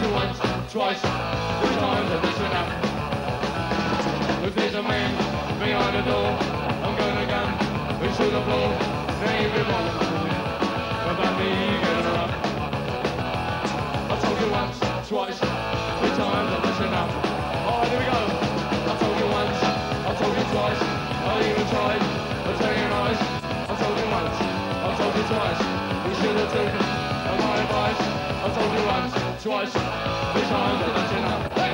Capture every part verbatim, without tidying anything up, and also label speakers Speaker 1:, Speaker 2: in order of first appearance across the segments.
Speaker 1: you once, twice, three times, and listen up. If there's a man behind the door, I'm gonna gun into the floor. There ain't been one about me getting up. I told you once, twice, three times, and listen up. Alright, here we go. I told you once, I told you twice, I even tried, I tell you nice. I told you once, I told you twice, you should have taken my advice. I told you once, twice, three times, and that's enough. Hey!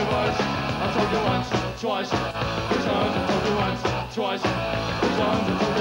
Speaker 1: Twice, three times, I told you once, twice, three times, I told you